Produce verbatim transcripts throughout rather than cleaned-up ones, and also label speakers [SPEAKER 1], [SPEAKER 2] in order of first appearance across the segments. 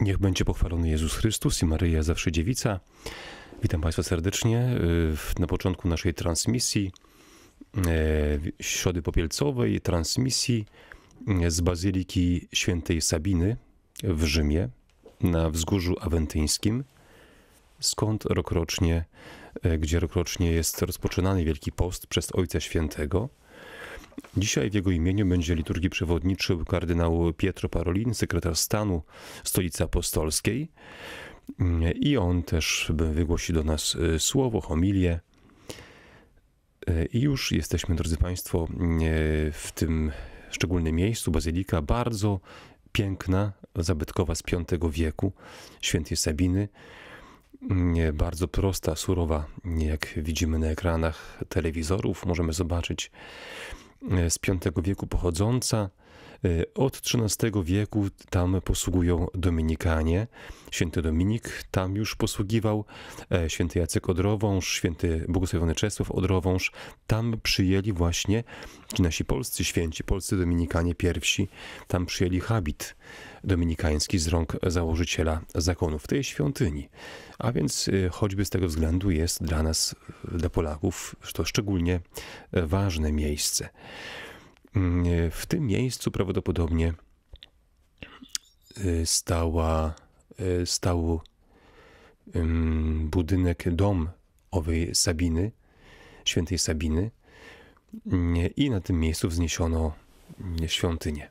[SPEAKER 1] Niech będzie pochwalony Jezus Chrystus i Maryja zawsze dziewica. Witam Państwa serdecznie na początku naszej transmisji, Środy Popielcowej, transmisji z Bazyliki Świętej Sabiny w Rzymie, na Wzgórzu Awentyńskim, skąd rokrocznie, gdzie rokrocznie jest rozpoczynany Wielki Post przez Ojca Świętego. Dzisiaj w jego imieniu będzie liturgii przewodniczył kardynał Pietro Parolin, sekretarz stanu Stolicy Apostolskiej, i on też wygłosi do nas słowo, homilię. I już jesteśmy, drodzy Państwo, w tym szczególnym miejscu, bazylika bardzo piękna, zabytkowa z piątego wieku, Świętej Sabiny. Bardzo prosta, surowa, jak widzimy na ekranach telewizorów, możemy zobaczyć, z piątego wieku pochodząca. Od trzynastego wieku tam posługują Dominikanie. Święty Dominik tam już posługiwał, święty Jacek Odrowąż, święty błogosławiony Czesław Odrowąż. Tam przyjęli właśnie, ci nasi polscy święci, polscy Dominikanie pierwsi, tam przyjęli habit dominikański z rąk założyciela zakonów tej świątyni. A więc choćby z tego względu jest dla nas, dla Polaków, to szczególnie ważne miejsce. W tym miejscu prawdopodobnie stała, stał budynek, dom owej Sabiny, świętej Sabiny, i na tym miejscu wzniesiono świątynię.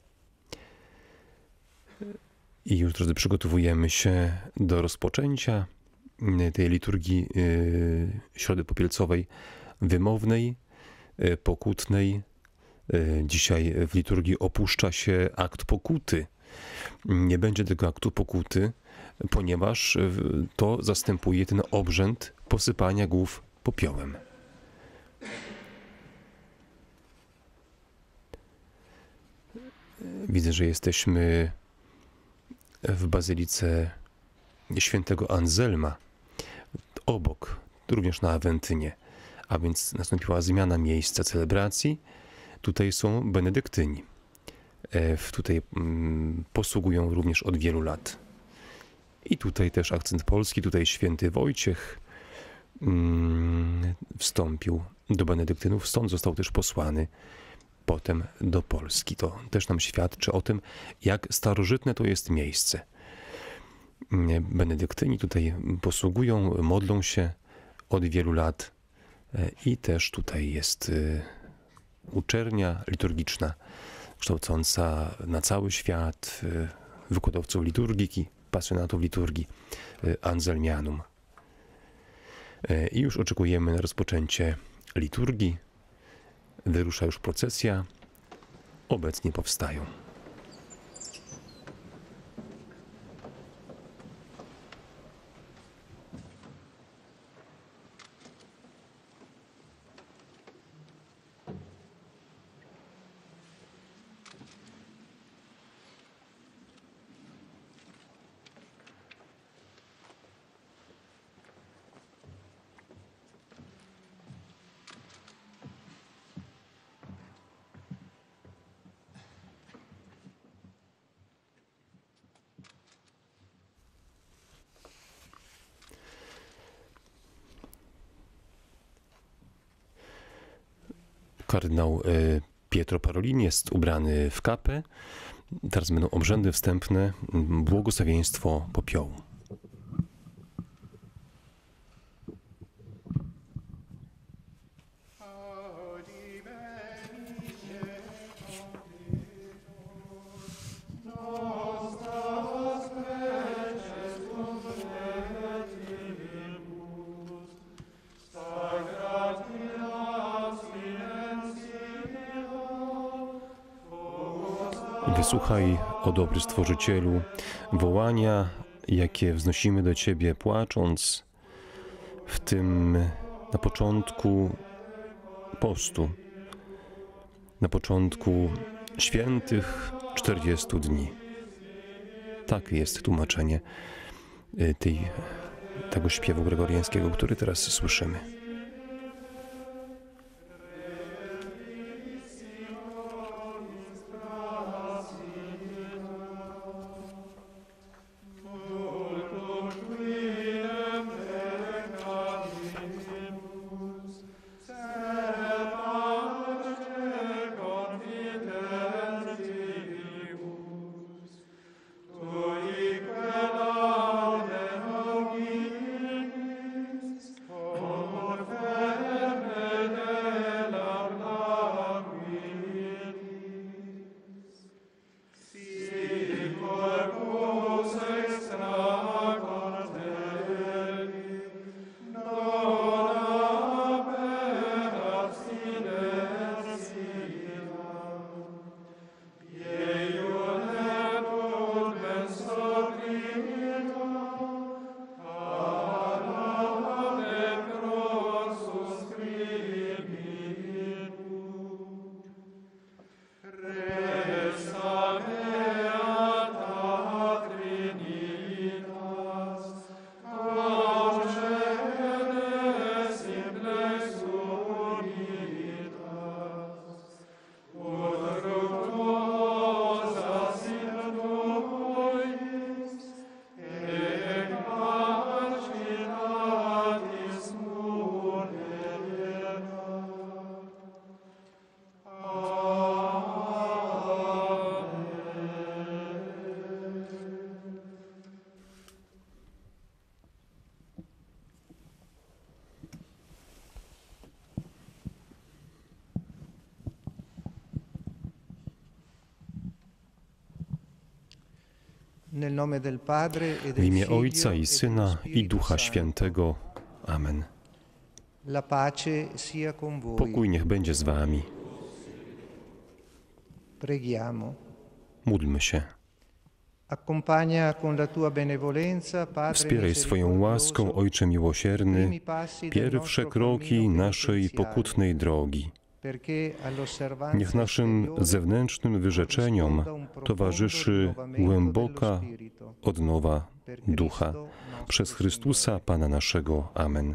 [SPEAKER 1] I już, drodzy, przygotowujemy się do rozpoczęcia tej liturgii Środy Popielcowej, wymownej, pokutnej. Dzisiaj w liturgii opuszcza się akt pokuty. Nie będzie tego aktu pokuty, ponieważ to zastępuje ten obrzęd posypania głów popiołem. Widzę, że jesteśmy w bazylice świętego Anzelma, obok, również na Awentynie, a więc nastąpiła zmiana miejsca celebracji. Tutaj są benedyktyni. Tutaj posługują również od wielu lat. I tutaj też akcent polski, tutaj święty Wojciech wstąpił do benedyktynów, stąd został też posłany potem do Polski. To też nam świadczy o tym, jak starożytne to jest miejsce. Benedyktyni tutaj posługują, modlą się od wielu lat i też tutaj jest uczelnia liturgiczna kształcąca na cały świat wykładowców liturgiki, pasjonatów liturgii, Anselmianum. I już oczekujemy na rozpoczęcie liturgii. Wyrusza już procesja. Obecnie powstają. Kardynał Pietro Parolin jest ubrany w kapę. Teraz będą obrzędy wstępne, błogosławieństwo popiołu. Wysłuchaj, o dobry Stworzycielu, wołania, jakie wznosimy do Ciebie płacząc w tym na początku postu, na początku świętych czterdziestu dni. Tak jest tłumaczenie tej, tego śpiewu gregoriańskiego, który teraz słyszymy. W imię Ojca i Syna i Ducha Świętego. Amen. Pokój niech będzie z wami. Módlmy się. Wspieraj swoją łaską, Ojcze miłosierny, pierwsze kroki naszej pokutnej drogi. Niech naszym zewnętrznym wyrzeczeniom towarzyszy głęboka odnowa ducha. Przez Chrystusa Pana naszego. Amen.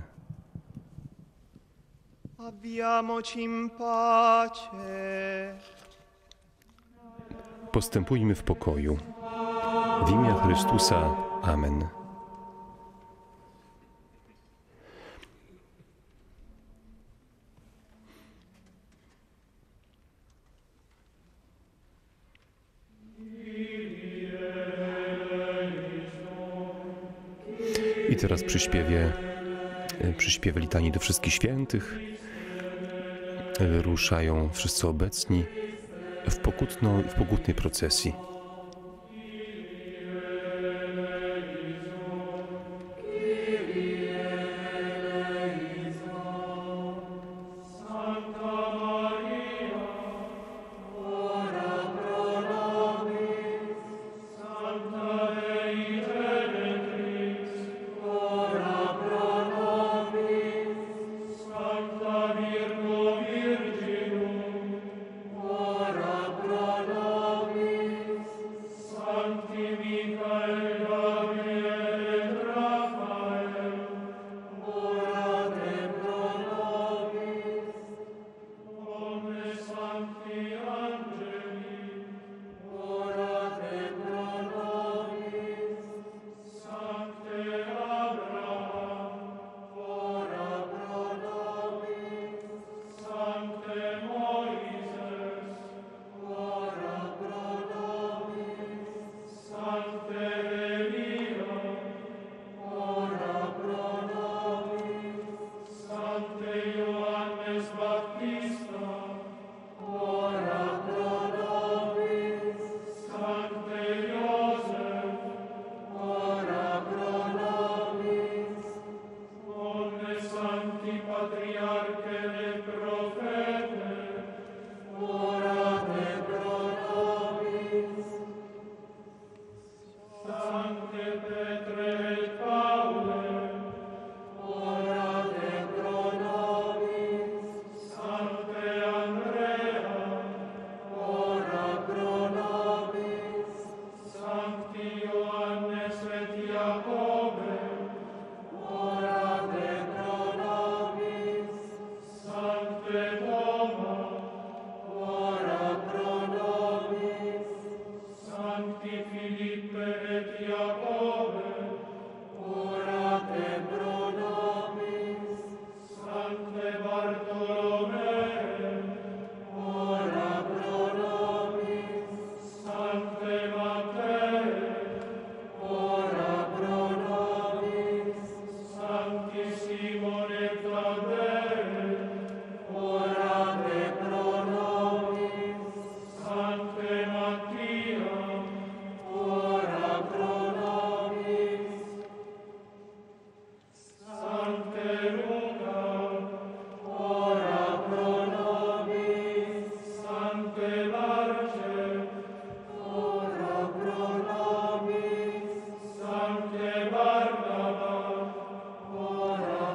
[SPEAKER 1] Postępujmy w pokoju. W imię Chrystusa. Amen. I teraz przy śpiewie, przy śpiewie litanii do wszystkich świętych ruszają wszyscy obecni w, pokutno, w pokutnej procesji.
[SPEAKER 2] Ora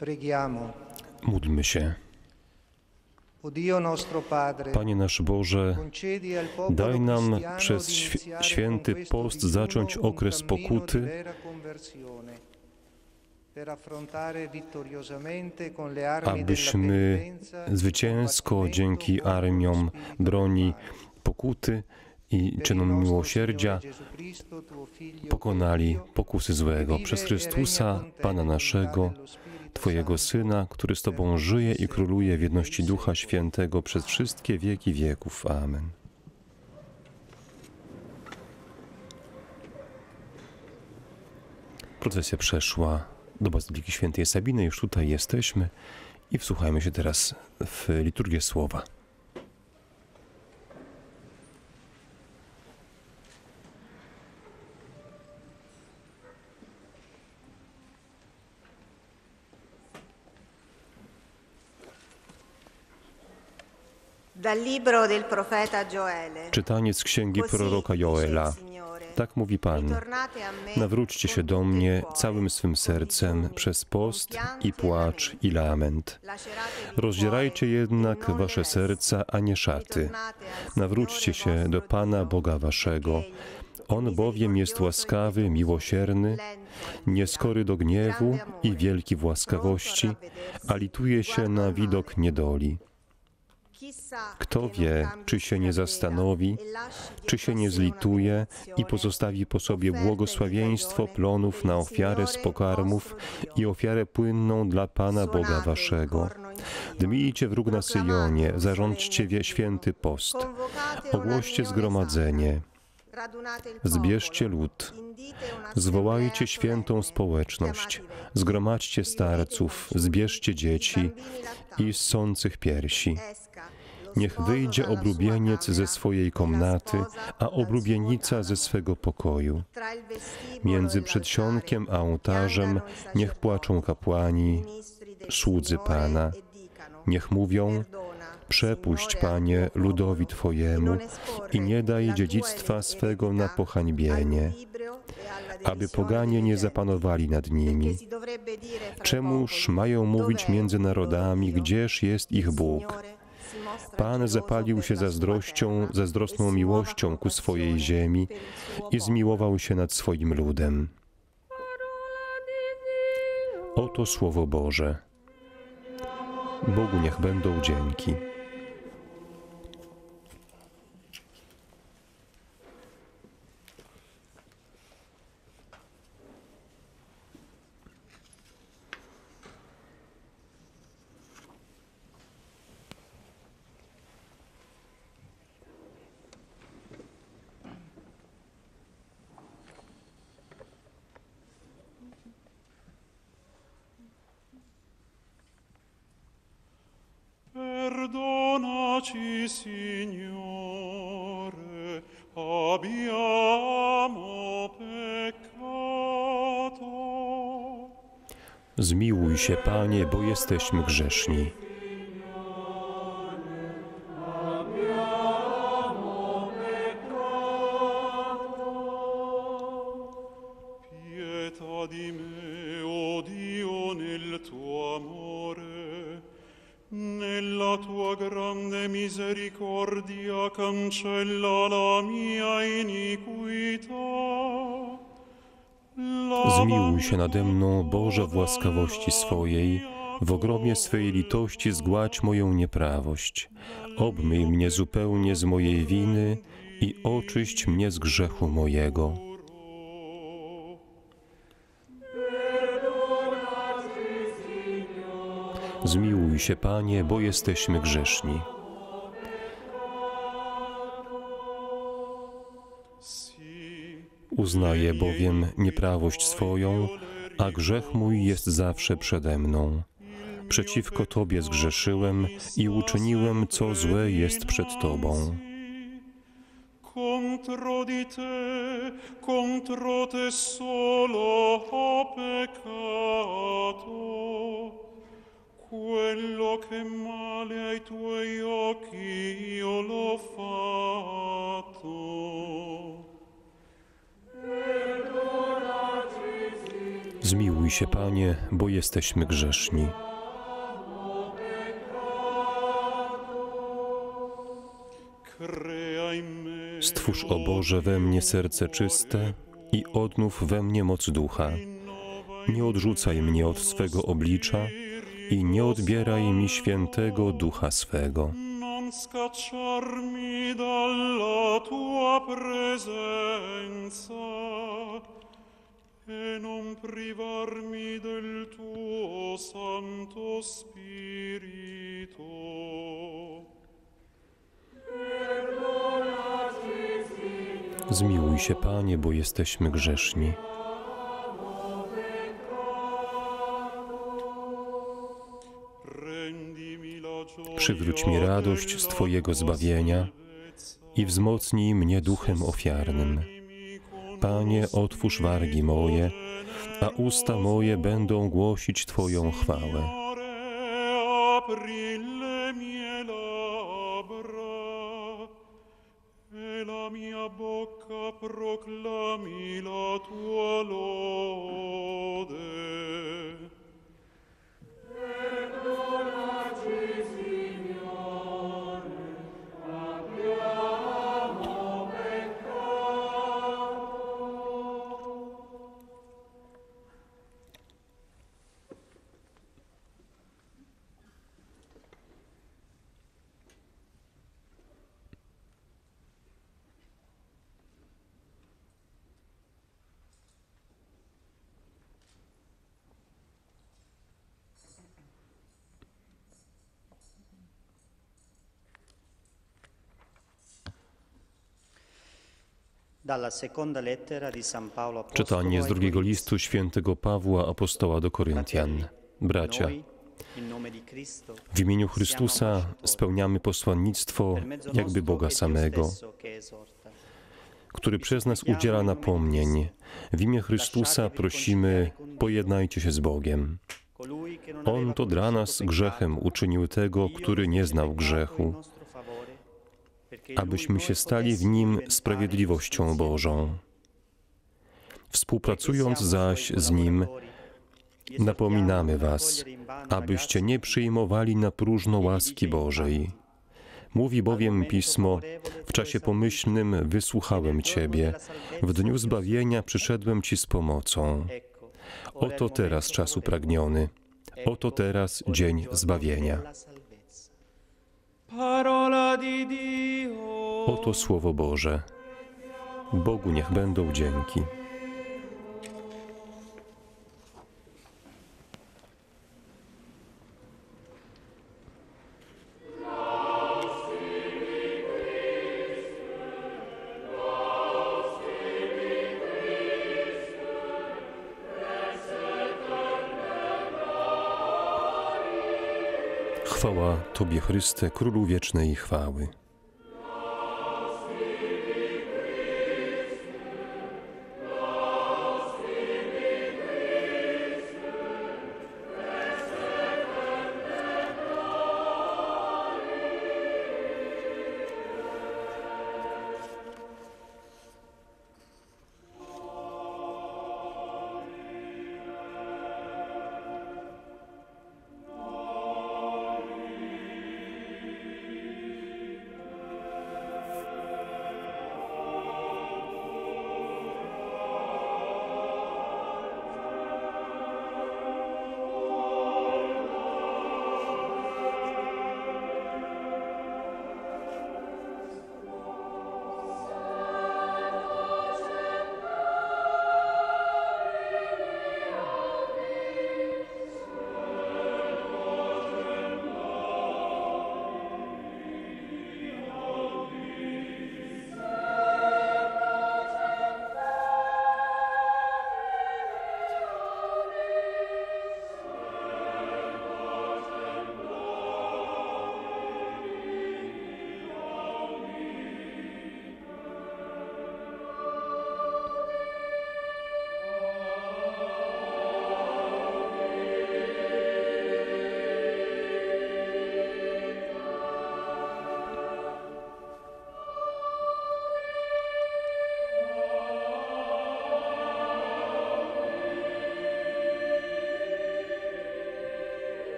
[SPEAKER 2] Preghiamo.
[SPEAKER 1] Módlmy się.
[SPEAKER 2] O Dio nostro Padre,
[SPEAKER 1] Panie nasz Boże,
[SPEAKER 2] concedi al popolo
[SPEAKER 1] daj nam
[SPEAKER 2] cristiano
[SPEAKER 1] przez
[SPEAKER 2] di
[SPEAKER 1] świ-
[SPEAKER 2] iniziare
[SPEAKER 1] święty
[SPEAKER 2] con questo
[SPEAKER 1] post
[SPEAKER 2] digiuno
[SPEAKER 1] zacząć
[SPEAKER 2] un
[SPEAKER 1] okres
[SPEAKER 2] cammino di
[SPEAKER 1] pokuty,
[SPEAKER 2] vera conversione, per affrontare vittoriosamente con le armi della
[SPEAKER 1] abyśmy
[SPEAKER 2] penitenza il
[SPEAKER 1] zwycięsko
[SPEAKER 2] combattimento
[SPEAKER 1] dzięki
[SPEAKER 2] contro lo
[SPEAKER 1] armiom
[SPEAKER 2] spirito
[SPEAKER 1] broni
[SPEAKER 2] del male.
[SPEAKER 1] pokuty i
[SPEAKER 2] Per il
[SPEAKER 1] czynom
[SPEAKER 2] nostro
[SPEAKER 1] miłosierdzia
[SPEAKER 2] Signore Gesù Cristo, tuo Figlio,
[SPEAKER 1] pokonali
[SPEAKER 2] Dio,
[SPEAKER 1] pokusy złego.
[SPEAKER 2] che
[SPEAKER 1] Przez
[SPEAKER 2] vive e
[SPEAKER 1] Chrystusa,
[SPEAKER 2] regna con te
[SPEAKER 1] Pana
[SPEAKER 2] nell'unità
[SPEAKER 1] naszego,
[SPEAKER 2] dello Spirito
[SPEAKER 1] Twojego
[SPEAKER 2] Santo,
[SPEAKER 1] Syna, który z
[SPEAKER 2] per
[SPEAKER 1] Tobą
[SPEAKER 2] tutti
[SPEAKER 1] żyje
[SPEAKER 2] i
[SPEAKER 1] i
[SPEAKER 2] secoli
[SPEAKER 1] króluje w
[SPEAKER 2] dei
[SPEAKER 1] jedności Ducha
[SPEAKER 2] secoli.
[SPEAKER 1] Świętego przez wszystkie wieki wieków. Amen. Procesja przeszła do Bazyliki Świętej Sabiny, już tutaj jesteśmy i wsłuchajmy się teraz w liturgię słowa.
[SPEAKER 3] Dal libro del profeta Gioele.
[SPEAKER 1] Czytanie z księgi proroka Joela. Tak mówi Pan. Nawróćcie się do mnie całym swym sercem przez post i płacz i lament. Rozdzierajcie jednak wasze serca, a nie szaty. Nawróćcie się do Pana Boga waszego. On bowiem jest łaskawy, miłosierny, nieskory do gniewu i wielki w łaskawości, a lituje się na widok niedoli. Kto wie, czy się nie zastanowi, czy się nie zlituje i pozostawi po sobie błogosławieństwo plonów na ofiarę z pokarmów i ofiarę płynną dla Pana Boga waszego. Dmijcie wróg na Syjonie, zarządźcie wie święty post. Ogłoście zgromadzenie. Zbierzcie lud. Zwołajcie świętą społeczność. Zgromadźcie starców, zbierzcie dzieci i ssących piersi. Niech wyjdzie oblubieniec ze swojej komnaty, a oblubienica ze swego pokoju. Między przedsionkiem a ołtarzem niech płaczą kapłani, słudzy Pana. Niech mówią: przepuść, Panie, ludowi Twojemu i nie daj dziedzictwa swego na pohańbienie, aby poganie nie zapanowali nad nimi. Czemuż mają mówić między narodami, gdzież jest ich Bóg? Pan zapalił się zazdrością, zazdrosną miłością ku swojej ziemi i zmiłował się nad swoim ludem. Oto Słowo Boże. Bogu niech będą dzięki.
[SPEAKER 4] Perdonaci, Signore, abbiamo peccato.
[SPEAKER 1] Zmiłuj się, Panie, bo jesteśmy grzeszni.
[SPEAKER 4] Pietà di me, o Dio, nel tuo amore. Nella tua grande misericordia cancella la mia iniquità.
[SPEAKER 1] Zmiłuj się nade mną, Boże, w łaskawości swojej, w ogromie swej litości zgładź moją nieprawość. Obmyj mnie zupełnie z mojej winy i oczyść mnie z grzechu mojego. Zmiłuj się, Panie, bo jesteśmy grzeszni. Uznaję bowiem nieprawość swoją, a grzech mój jest zawsze przede mną. Przeciwko Tobie zgrzeszyłem i uczyniłem, co złe jest przed Tobą.
[SPEAKER 4] Contro di te, contro te solo ho peccato. Quello che male ai tuoi occhi io l'ho fatto.
[SPEAKER 1] Zmiłuj się, Panie, bo jesteśmy grzeszni. Stwórz, o Boże, we mnie serce czyste i odnów we mnie moc ducha. Nie odrzucaj mnie od swego oblicza i nie odbieraj mi świętego ducha swego.
[SPEAKER 4] Non scacciarmi dalla tua presenza e non privarmi del tuo Santo Spirito.
[SPEAKER 1] Zmiłuj się, Panie, bo jesteśmy grzeszni. Przywróć mi radość z Twojego zbawienia i wzmocnij mnie duchem ofiarnym. Panie, otwórz wargi moje, a usta moje będą głosić Twoją chwałę.
[SPEAKER 4] La mia bocca proclami la tua lode. Perdonaci, Signore, abbiamo peccato.
[SPEAKER 1] Czytanie z drugiego listu świętego Pawła Apostoła do Koryntian. Bracia, w imieniu Chrystusa spełniamy posłannictwo jakby Boga samego, który przez nas udziela napomnień. W imię Chrystusa prosimy, pojednajcie się z Bogiem. On to dla nas grzechem uczynił tego, który nie znał grzechu, abyśmy się stali w Nim sprawiedliwością Bożą. Współpracując zaś z Nim, napominamy was, abyście nie przyjmowali na próżno łaski Bożej. Mówi bowiem Pismo, w czasie pomyślnym wysłuchałem Ciebie, w dniu zbawienia przyszedłem Ci z pomocą. Oto teraz czas upragniony, oto teraz dzień zbawienia. Oto Słowo Boże. Bogu niech będą dzięki. Chwała Tobie, Chryste, Królu wiecznej chwały.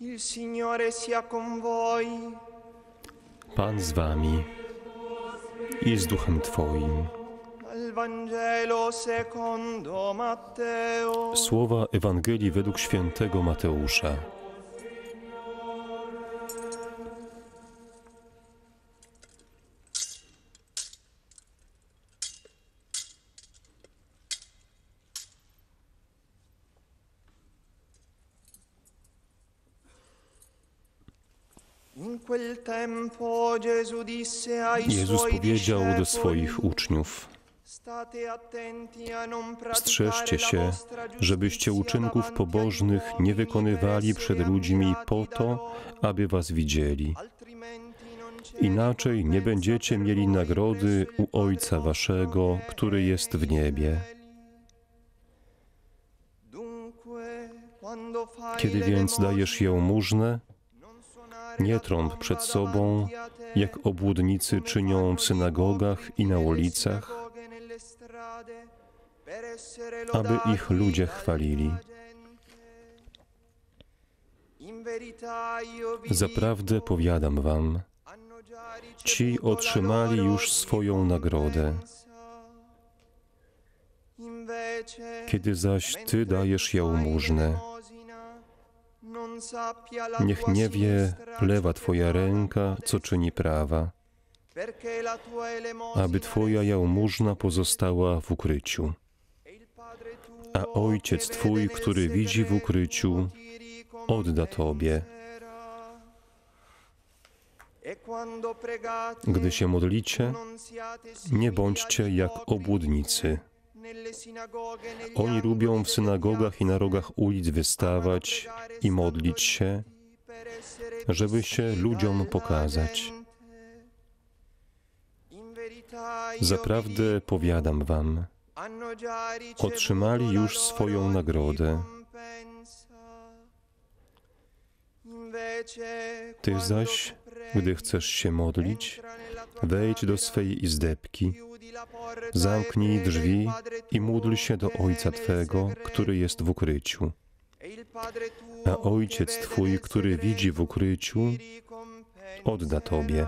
[SPEAKER 5] Il Signore sia con voi.
[SPEAKER 1] Pan z wami i z duchem Twoim.
[SPEAKER 5] Dal Vangelo secondo Matteo.
[SPEAKER 1] Słowa Ewangelii według świętego Mateusza. Jezus powiedział do swoich uczniów: strzeżcie się, żebyście uczynków pobożnych nie wykonywali przed ludźmi po to, aby was widzieli. Inaczej nie będziecie mieli nagrody u Ojca waszego, który jest w niebie. Kiedy więc dajesz jałmużnę, nie trąb przed sobą, jak obłudnicy czynią w synagogach i na ulicach, aby ich ludzie chwalili. Zaprawdę powiadam wam, ci otrzymali już swoją nagrodę. Kiedy zaś ty dajesz jałmużnę, niech nie wie lewa twoja ręka, co czyni prawa, aby twoja jałmużna pozostała w ukryciu. A Ojciec Twój, który widzi w ukryciu, odda Tobie. Gdy się modlicie, nie bądźcie jak obłudnicy. Oni lubią w synagogach i na rogach ulic wystawać i modlić się, żeby się ludziom pokazać. Zaprawdę powiadam wam, otrzymali już swoją nagrodę. Ty zaś, gdy chcesz się modlić, wejdź do swej izdebki, zamknij drzwi i módl się do Ojca Twego, który jest w ukryciu. A Ojciec Twój, który widzi w ukryciu, odda Tobie.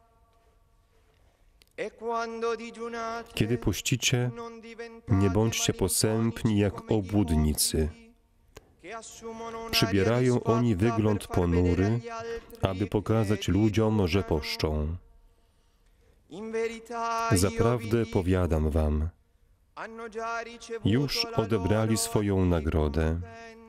[SPEAKER 1] Kiedy pościcie, nie bądźcie posępni jak obłudnicy. Przybierają oni wygląd ponury, aby pokazać ludziom, że poszczą. Zaprawdę powiadam wam, już odebrali swoją nagrodę.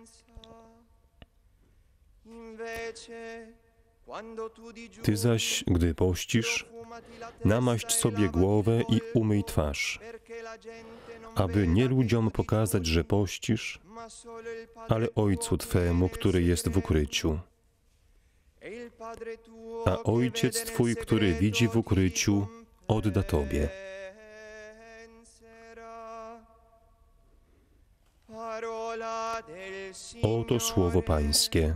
[SPEAKER 1] Ty zaś, gdy pościsz, namaść sobie głowę i umyj twarz, aby nie ludziom pokazać, że pościsz, ale Ojcu Twemu, który jest w ukryciu. A Ojciec Twój, który widzi w ukryciu, odda Tobie. Oto słowo Pańskie.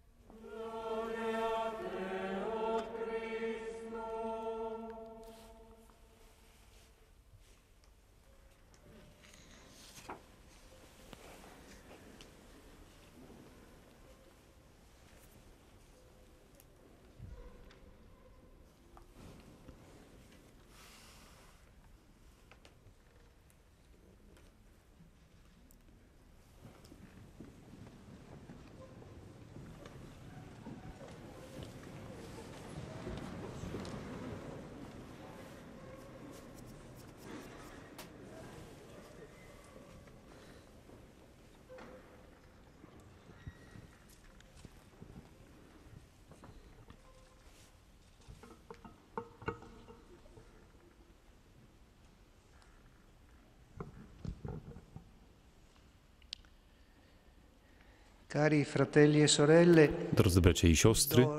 [SPEAKER 2] Cari fratelli e sorelle,
[SPEAKER 1] Drodzy bracia i siostry,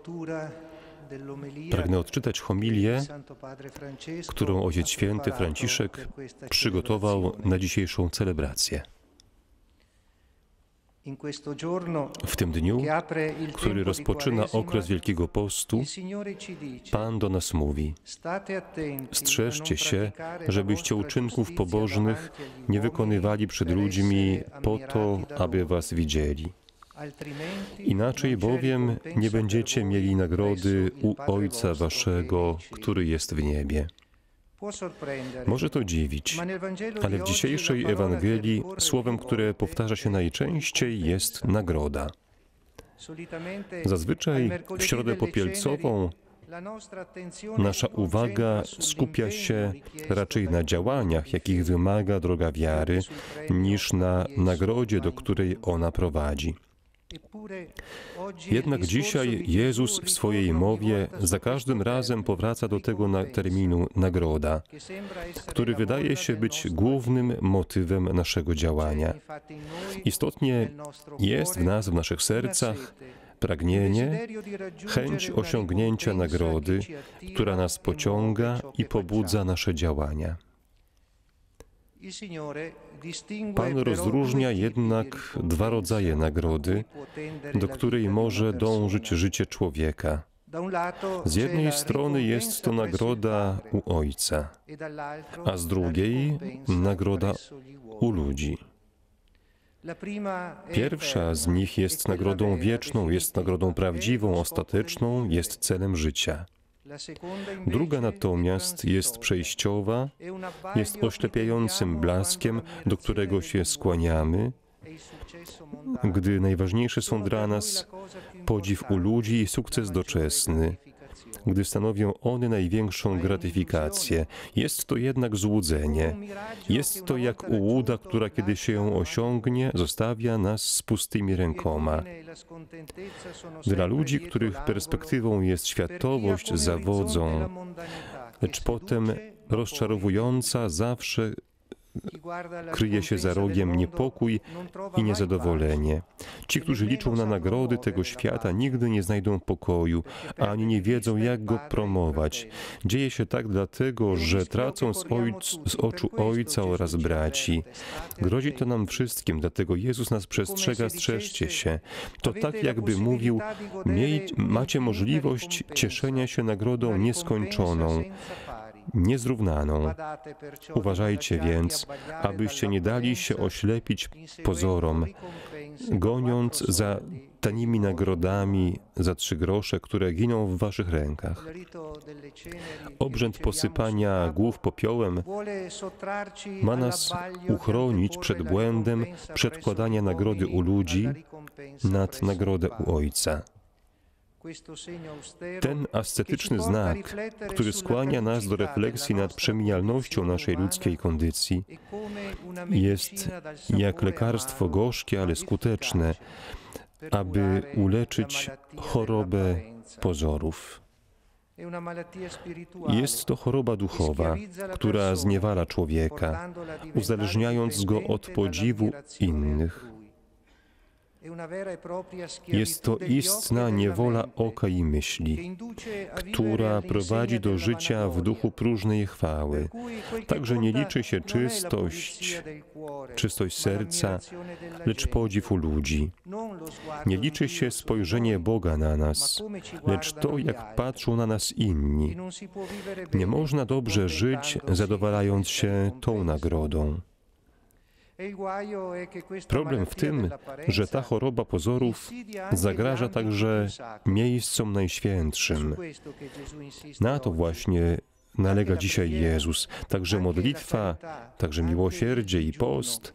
[SPEAKER 1] pragnę odczytać homilię, którą Ojciec Święty Franciszek przygotował na dzisiejszą celebrację. W tym dniu, który rozpoczyna okres Wielkiego Postu, Pan do nas mówi: strzeżcie się, żebyście uczynków pobożnych nie wykonywali przed ludźmi po to, aby was widzieli. Inaczej bowiem nie będziecie mieli nagrody u Ojca Waszego, który jest w niebie. Może to dziwić, ale w dzisiejszej Ewangelii słowem, które powtarza się najczęściej, jest nagroda. Zazwyczaj w Środę Popielcową nasza uwaga skupia się raczej na działaniach, jakich wymaga droga wiary, niż na nagrodzie, do której ona prowadzi. Jednak dzisiaj Jezus w swojej mowie za każdym razem powraca do tego na terminu nagroda, który wydaje się być głównym motywem naszego działania. Istotnie jest w nas, w naszych sercach, pragnienie, chęć osiągnięcia nagrody, która nas pociąga i pobudza nasze działania. Pan rozróżnia jednak dwa rodzaje nagrody, do której może dążyć życie człowieka. Z jednej strony jest to nagroda u Ojca, a z drugiej nagroda u ludzi. Pierwsza z nich jest nagrodą wieczną, jest nagrodą prawdziwą, ostateczną, jest celem życia. Druga natomiast jest przejściowa, jest oślepiającym blaskiem, do którego się skłaniamy, gdy najważniejsze są dla nas podziw u ludzi i sukces doczesny, gdy stanowią one największą gratyfikację. Jest to jednak złudzenie. Jest to jak ułuda, która kiedy się ją osiągnie, zostawia nas z pustymi rękoma. Dla ludzi, których perspektywą jest światowość, zawodzą, lecz potem rozczarowująca zawsze kryje się za rogiem niepokój i niezadowolenie. Ci, którzy liczą na nagrody tego świata, nigdy nie znajdą pokoju, ani nie wiedzą, jak go promować. Dzieje się tak dlatego, że tracą z, ojc, z oczu Ojca oraz braci. Grozi to nam wszystkim, dlatego Jezus nas przestrzega, strzeżcie się. To tak, jakby mówił, miej, macie możliwość cieszenia się nagrodą nieskończoną, niezrównaną. Uważajcie więc, abyście nie dali się oślepić pozorom, goniąc za tanimi nagrodami za trzy grosze, które giną w waszych rękach. Obrzęd posypania głów popiołem ma nas uchronić przed błędem przedkładania nagrody u ludzi nad nagrodę u Ojca. Ten ascetyczny znak, który skłania nas do refleksji nad przemijalnością naszej ludzkiej kondycji, jest jak lekarstwo gorzkie, ale skuteczne, aby uleczyć chorobę pozorów. Jest to choroba duchowa, która zniewala człowieka, uzależniając go od podziwu innych. Jest to istna niewola oka i myśli, która prowadzi do życia w duchu próżnej chwały. Także nie liczy się czystość, czystość serca, lecz podziw u ludzi. Nie liczy się spojrzenie Boga na nas, lecz to, jak patrzą na nas inni. Nie można dobrze żyć, zadowalając się tą nagrodą. Problem w tym, że ta choroba pozorów zagraża także miejscom najświętszym. Na to właśnie nalega dzisiaj Jezus. Także modlitwa, także miłosierdzie i post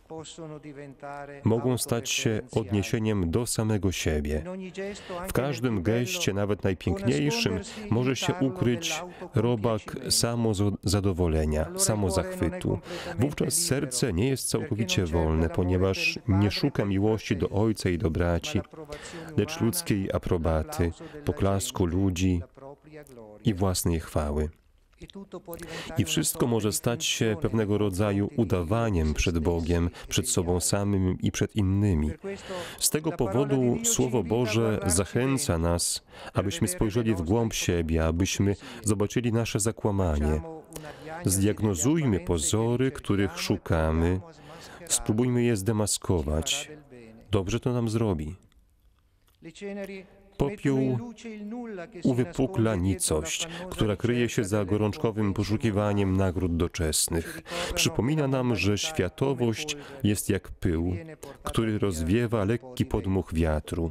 [SPEAKER 1] mogą stać się odniesieniem do samego siebie. W każdym geście, nawet najpiękniejszym, może się ukryć robak samozadowolenia, samozachwytu. Wówczas serce nie jest całkowicie wolne, ponieważ nie szuka miłości do Ojca i do braci, lecz ludzkiej aprobaty, poklasku ludzi i własnej chwały. I wszystko może stać się pewnego rodzaju udawaniem przed Bogiem, przed sobą samym i przed innymi. Z tego powodu Słowo Boże zachęca nas, abyśmy spojrzeli w głąb siebie, abyśmy zobaczyli nasze zakłamanie. Zdiagnozujmy pozory, których szukamy, spróbujmy je zdemaskować. Dobrze to nam zrobi. Popiół uwypukla nicość, która kryje się za gorączkowym poszukiwaniem nagród doczesnych. Przypomina nam, że światowość jest jak pył, który rozwiewa lekki podmuch wiatru.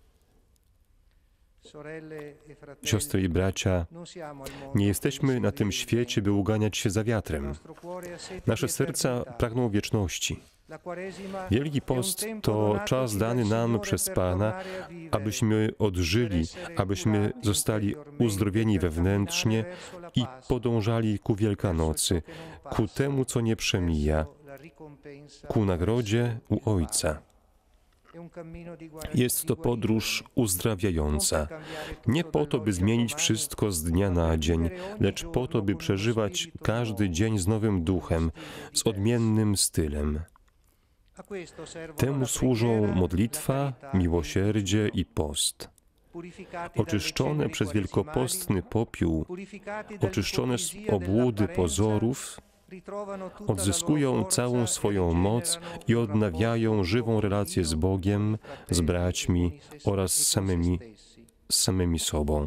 [SPEAKER 1] Siostry i bracia, nie jesteśmy na tym świecie, by uganiać się za wiatrem. Nasze serca pragną wieczności. Wielki Post to czas dany nam przez Pana, abyśmy odżyli, abyśmy zostali uzdrowieni wewnętrznie i podążali ku Wielkanocy, ku temu, co nie przemija, ku nagrodzie u Ojca. Jest to podróż uzdrawiająca. Nie po to, by zmienić wszystko z dnia na dzień, lecz po to, by przeżywać każdy dzień z nowym duchem, z odmiennym stylem. Temu służą modlitwa, miłosierdzie i post. Oczyszczone przez wielkopostny popiół, oczyszczone z obłudy pozorów, odzyskują całą swoją moc i odnawiają żywą relację z Bogiem, z braćmi oraz z samymi, z samymi sobą.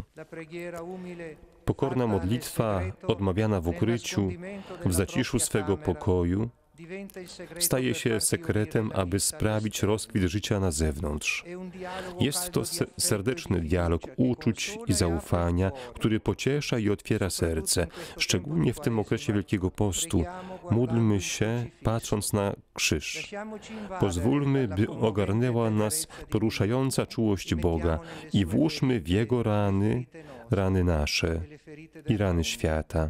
[SPEAKER 1] Pokorna modlitwa, odmawiana w ukryciu, w zaciszu swego pokoju, staje się sekretem, aby sprawić rozkwit życia na zewnątrz. Jest to serdeczny dialog uczuć i zaufania, który pociesza i otwiera serce. Szczególnie w tym okresie Wielkiego Postu módlmy się, patrząc na krzyż. Pozwólmy, by ogarnęła nas poruszająca czułość Boga i włóżmy w Jego rany, rany nasze i rany świata.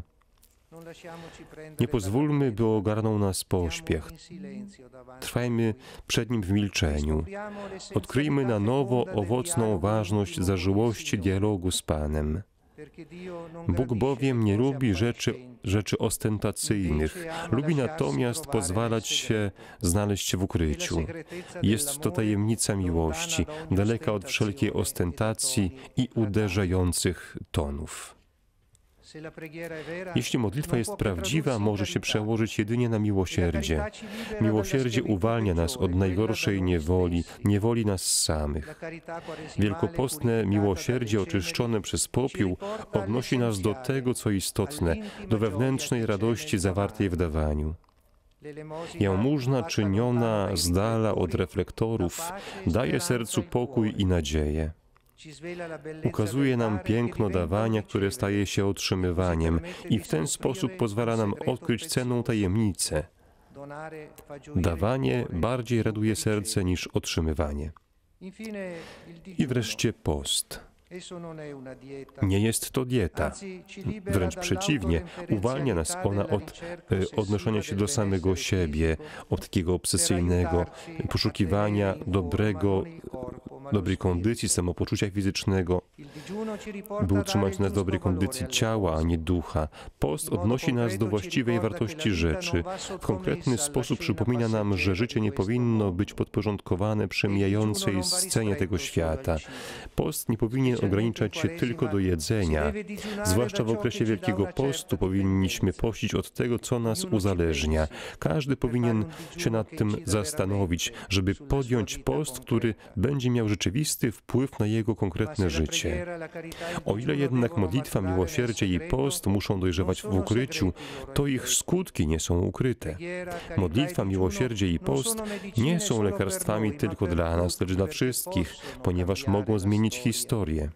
[SPEAKER 1] Nie pozwólmy, by ogarnął nas pośpiech. Trwajmy przed Nim w milczeniu. Odkryjmy na nowo owocną ważność zażyłości dialogu z Panem. Bóg bowiem nie lubi rzeczy, rzeczy ostentacyjnych. Lubi natomiast pozwalać się znaleźć w ukryciu. Jest to tajemnica miłości, daleka od wszelkiej ostentacji i uderzających tonów. Jeśli modlitwa jest prawdziwa, może się przełożyć jedynie na miłosierdzie. Miłosierdzie uwalnia nas od najgorszej niewoli, niewoli nas samych. Wielkopostne miłosierdzie oczyszczone przez popiół odnosi nas do tego, co istotne, do wewnętrznej radości zawartej w dawaniu. Jałmużna czyniona z dala od reflektorów daje sercu pokój i nadzieję. Ukazuje nam piękno dawania, które staje się otrzymywaniem i w ten sposób pozwala nam odkryć cenną tajemnicę. Dawanie bardziej raduje serce niż otrzymywanie. I wreszcie post. Nie jest to dieta. Wręcz przeciwnie, uwalnia nas ona od e, odnoszenia się do samego siebie, od takiego obsesyjnego poszukiwania dobrego, dobrej kondycji, samopoczucia fizycznego, by utrzymać nas w dobrej kondycji ciała, a nie ducha. Post odnosi nas do właściwej wartości rzeczy. W konkretny sposób przypomina nam, że życie nie powinno być podporządkowane przemijającej scenie tego świata. Post nie powinien ograniczać się tylko do jedzenia. Zwłaszcza w okresie Wielkiego Postu powinniśmy pościć od tego, co nas uzależnia. Każdy powinien się nad tym zastanowić, żeby podjąć post, który będzie miał rzeczywisty wpływ na jego konkretne życie. O ile jednak modlitwa, miłosierdzie i post muszą dojrzewać w ukryciu, to ich skutki nie są ukryte. Modlitwa, miłosierdzie i post nie są lekarstwami tylko dla nas, lecz dla wszystkich, ponieważ mogą zmienić historię.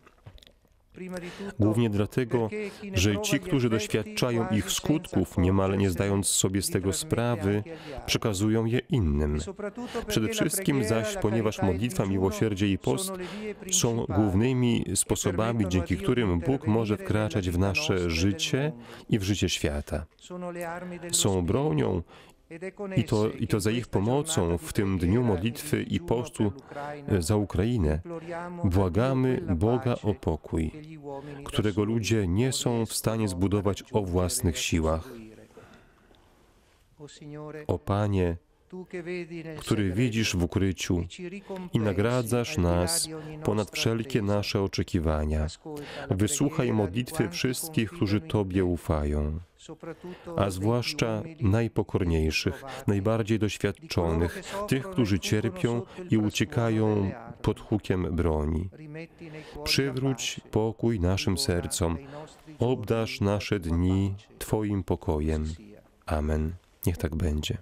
[SPEAKER 1] Głównie dlatego, że ci, którzy doświadczają ich skutków, niemal nie zdając sobie z tego sprawy, przekazują je innym. Przede wszystkim zaś, ponieważ modlitwa, miłosierdzie i post są głównymi sposobami, dzięki którym Bóg może wkraczać w nasze życie i w życie świata. Są bronią, I to, I to za ich pomocą w tym dniu modlitwy i postu za Ukrainę błagamy Boga o pokój, którego ludzie nie są w stanie zbudować o własnych siłach. O Panie, który widzisz w ukryciu i nagradzasz nas ponad wszelkie nasze oczekiwania. Wysłuchaj modlitwy wszystkich, którzy Tobie ufają, a zwłaszcza najpokorniejszych, najbardziej doświadczonych, tych, którzy cierpią i uciekają pod hukiem broni. Przywróć pokój naszym sercom, obdarz nasze dni Twoim pokojem. Amen. Niech tak będzie.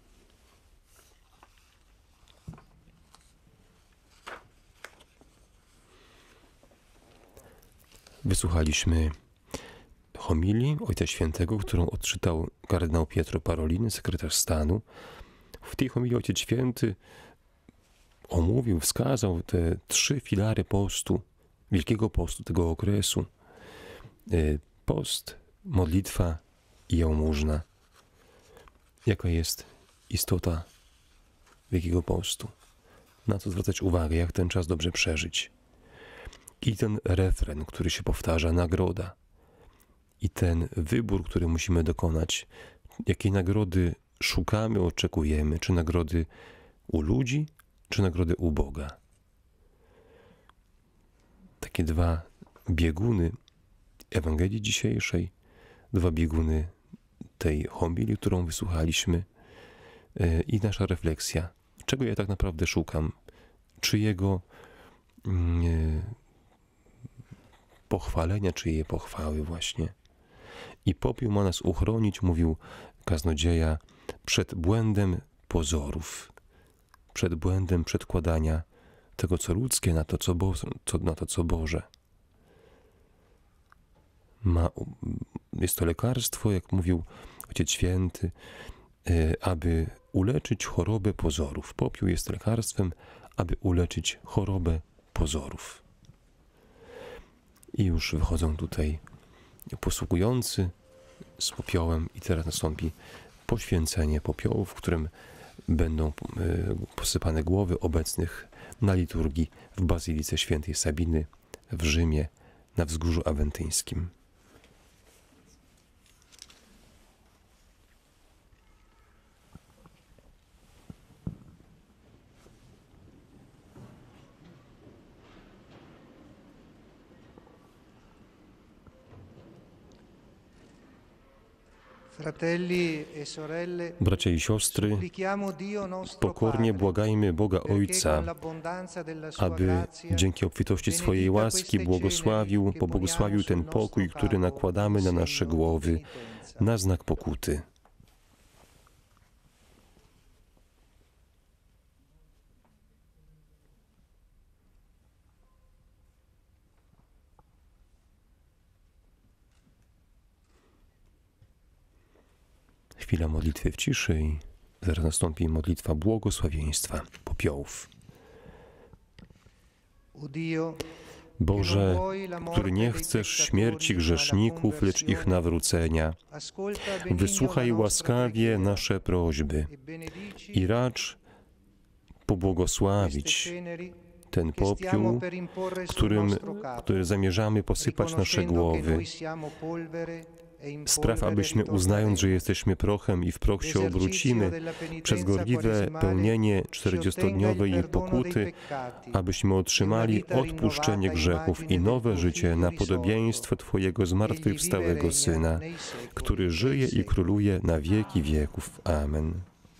[SPEAKER 1] Wysłuchaliśmy homilii Ojca Świętego, którą odczytał kardynał Pietro Parolin, sekretarz stanu. W tej homilii Ojciec Święty omówił, wskazał te trzy filary postu, Wielkiego Postu tego okresu. Post, modlitwa i jałmużna. Jaka jest istota Wielkiego Postu? Na co zwracać uwagę, jak ten czas dobrze przeżyć? I ten refren, który się powtarza, nagroda. I ten wybór, który musimy dokonać, jakiej nagrody szukamy, oczekujemy, czy nagrody u ludzi, czy nagrody u Boga. Takie dwa bieguny Ewangelii dzisiejszej, dwa bieguny tej homilii, którą wysłuchaliśmy, i nasza refleksja. Czego ja tak naprawdę szukam? Czyjego pochwalenia, czyjej pochwały właśnie. I popiół ma nas uchronić, mówił kaznodzieja, przed błędem pozorów, przed błędem przedkładania tego, co ludzkie, na to, co, Bo, co, na to, co Boże. Ma, jest to lekarstwo, jak mówił Ojciec Święty, aby uleczyć chorobę pozorów. Popiół jest lekarstwem, aby uleczyć chorobę pozorów. I już wychodzą tutaj posługujący z popiołem i teraz nastąpi poświęcenie popiołu, w którym będą posypane głowy obecnych na liturgii w Bazylice Świętej Sabiny w Rzymie na Wzgórzu Awentyńskim. Bracia i siostry, pokornie błagajmy Boga Ojca, aby dzięki obfitości swojej łaski błogosławił, pobłogosławił ten pokój, który nakładamy na nasze głowy, na znak pokuty. Chwila modlitwy w ciszy i zaraz nastąpi modlitwa błogosławieństwa popiołów. Boże, który nie chcesz śmierci grzeszników, lecz ich nawrócenia, wysłuchaj łaskawie nasze prośby i racz pobłogosławić ten popiół, którym, który zamierzamy posypać nasze głowy. Spraw, abyśmy, uznając, że jesteśmy prochem i w proch się obrócimy, przez gorliwe pełnienie czterdziestodniowej pokuty, abyśmy otrzymali odpuszczenie grzechów i nowe życie na podobieństwo Twojego zmartwychwstałego Syna, który żyje i króluje na wieki wieków. Amen.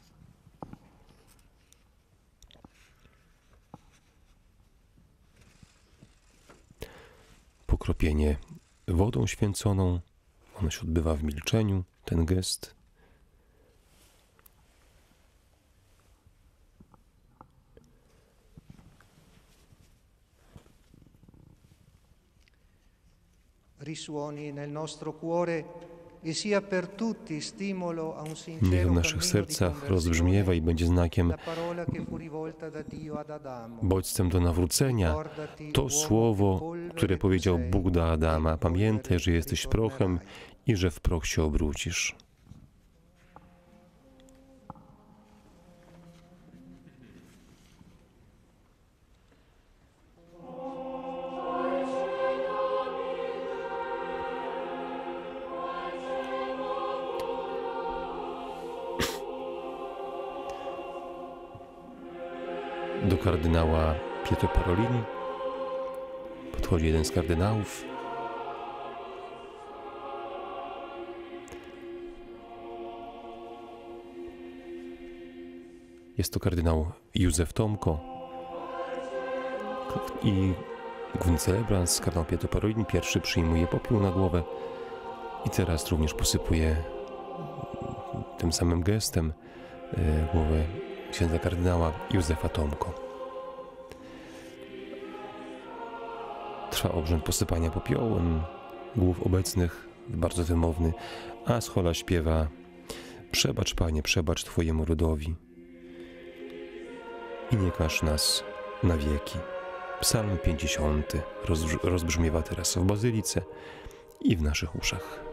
[SPEAKER 1] Pokropienie wodą święconą. Ono się odbywa w milczeniu, ten gest. Niech w naszych sercach rozbrzmiewa i będzie znakiem, bodźcem do nawrócenia, to słowo, które powiedział Bóg do Adama. Pamiętaj, że jesteś prochem i że w proch się obrócisz. kardynała Pietro Parolin. Podchodzi jeden z kardynałów. Jest to kardynał Józef Tomko i główny celebrant, kardynał Pietro Parolin, pierwszy przyjmuje popiół na głowę i teraz również posypuje tym samym gestem głowę księdza kardynała Józefa Tomko. Trwa obrzęd posypania popiołem głów obecnych, bardzo wymowny, a schola śpiewa: przebacz, Panie, przebacz Twojemu ludowi i nie każ nas na wieki. Psalm pięćdziesiąty rozbrzmiewa teraz w bazylice i w naszych uszach.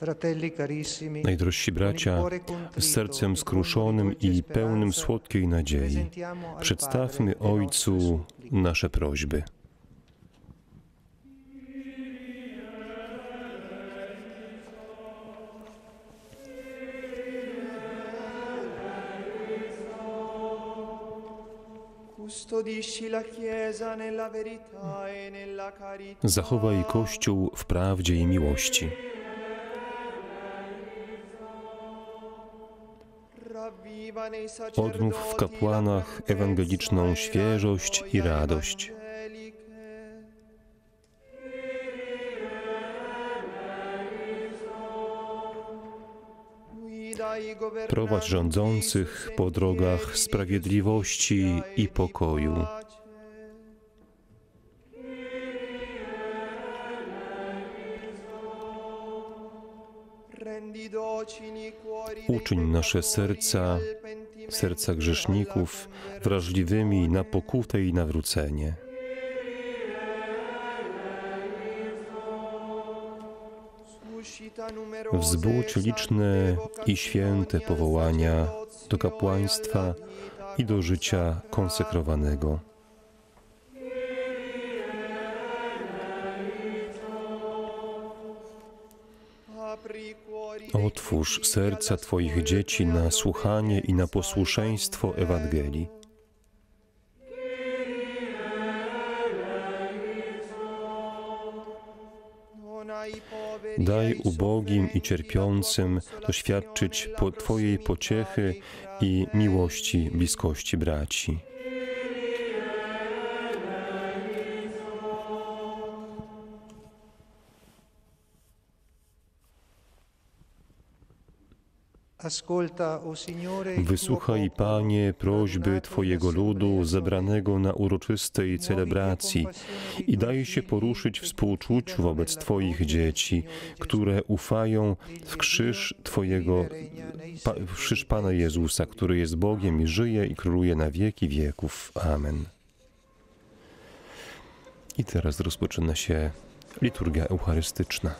[SPEAKER 2] Fratelli carissimi,
[SPEAKER 1] Najdrożsi bracia, z sercem skruszonym i pełnym słodkiej nadziei, przedstawmy Ojcu nasze prośby. Zachowaj Kościół w prawdzie i miłości. Odnów w kapłanach ewangeliczną świeżość i radość. Prowadź rządzących po drogach sprawiedliwości i pokoju. Uczyń nasze serca, serca grzeszników, wrażliwymi na pokutę i nawrócenie. Wzbudź liczne i święte powołania do kapłaństwa i do życia konsekrowanego. Otwórz serca Twoich dzieci na słuchanie i na posłuszeństwo Ewangelii. Daj ubogim i cierpiącym doświadczyć po Twojej pociechy i miłości bliskości braci. Wysłuchaj, Panie, prośby Twojego ludu zebranego na uroczystej celebracji i daj się poruszyć współczuciu wobec Twoich dzieci, które ufają w krzyż Twojego, w krzyż Pana Jezusa, który jest Bogiem i żyje i króluje na wieki wieków. Amen. I teraz rozpoczyna się liturgia eucharystyczna.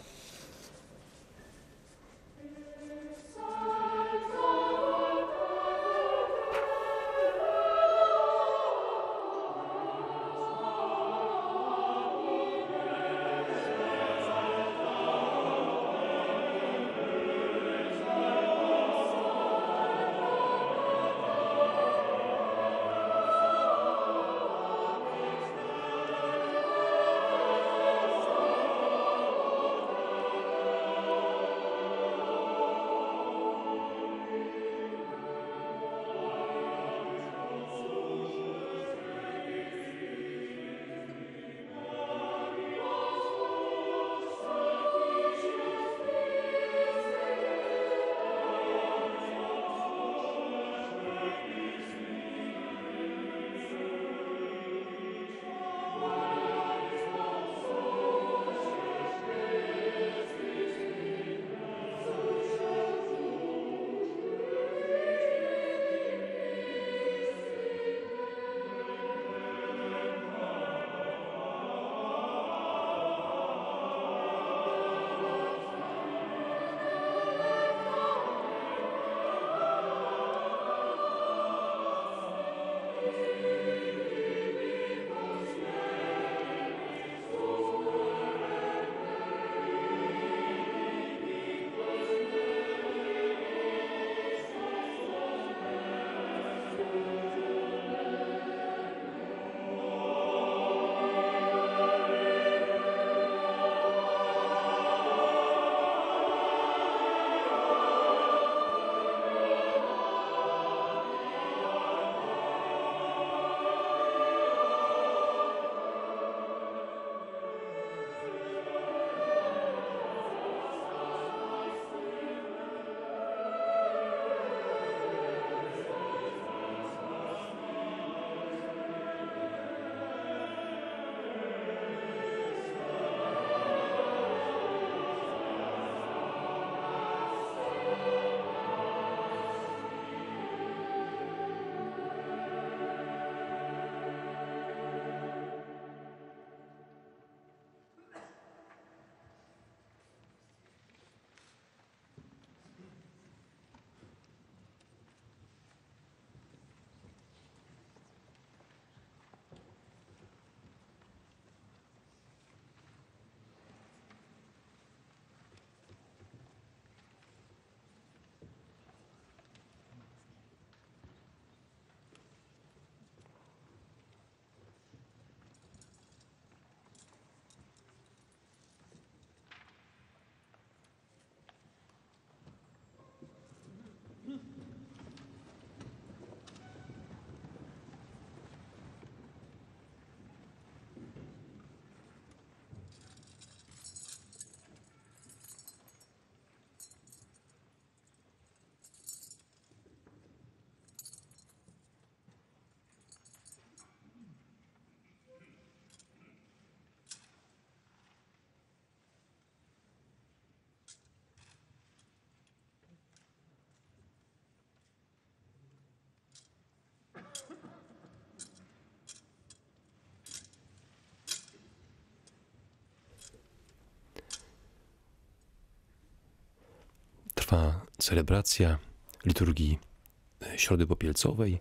[SPEAKER 1] trwa celebracja liturgii Środy Popielcowej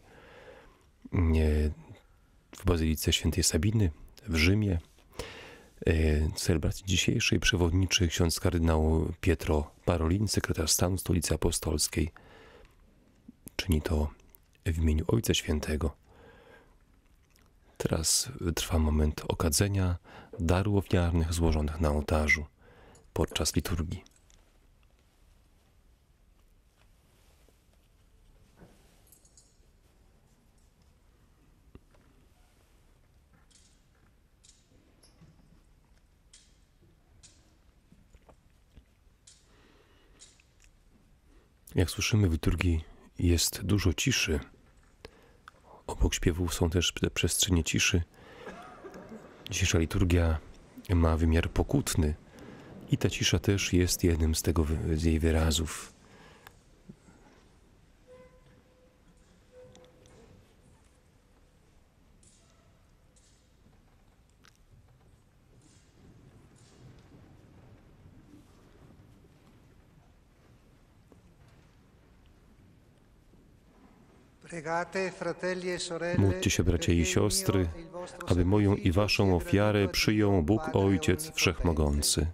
[SPEAKER 1] w Bazylice Świętej Sabiny w Rzymie. Celebracji dzisiejszej przewodniczy ksiądz kardynał Pietro Parolin, sekretarz stanu Stolicy Apostolskiej. Czyni to w imieniu Ojca Świętego. Teraz trwa moment okadzenia darów ofiarnych złożonych na ołtarzu podczas liturgii. Jak słyszymy, w liturgii jest dużo ciszy. Obok śpiewów są też te przestrzenie ciszy. Dzisiejsza liturgia ma wymiar pokutny i ta cisza też jest jednym z, tego, z jej wyrazów. Módlcie się, bracia i siostry, aby moją i waszą ofiarę przyjął Bóg Ojciec Wszechmogący.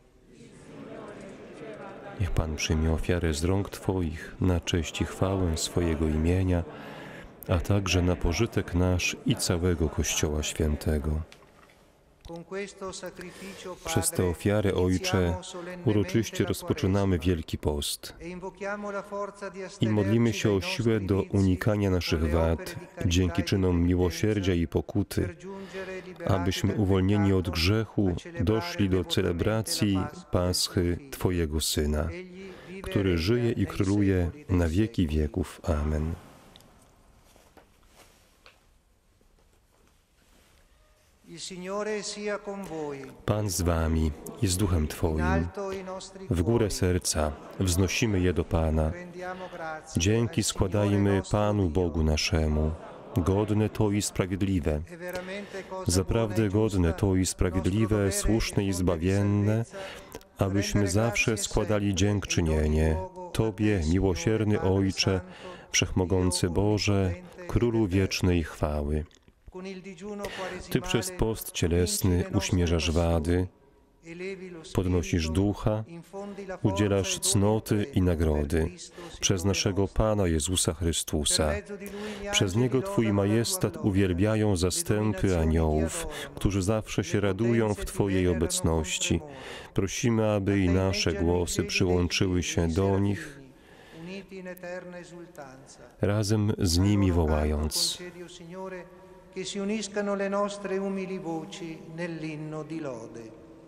[SPEAKER 1] Niech Pan przyjmie ofiarę z rąk Twoich na cześć i chwałę swojego imienia, a także na pożytek nasz i całego Kościoła Świętego. Przez tę ofiarę, Ojcze, uroczyście rozpoczynamy Wielki Post i modlimy się o siłę do unikania naszych wad, dzięki czynom miłosierdzia i pokuty, abyśmy uwolnieni od grzechu doszli do celebracji Paschy Twojego Syna, który żyje i króluje na wieki wieków. Amen. Pan z wami i z duchem Twoim. W górę serca wznosimy je do Pana. Dzięki składajmy Panu Bogu naszemu. Godne to i sprawiedliwe. Zaprawdę godne to i sprawiedliwe, słuszne i zbawienne, abyśmy zawsze składali dziękczynienie Tobie, miłosierny Ojcze, Wszechmogący Boże, Królu wiecznej chwały. Ty przez post cielesny uśmierzasz wady, podnosisz ducha, udzielasz cnoty i nagrody przez naszego Pana Jezusa Chrystusa. Przez Niego Twój majestat uwielbiają zastępy aniołów, którzy zawsze się radują w Twojej obecności. Prosimy, aby i nasze głosy przyłączyły się do nich, razem z nimi wołając:
[SPEAKER 2] che si uniscano le nostre umili voci nell'inno di lode.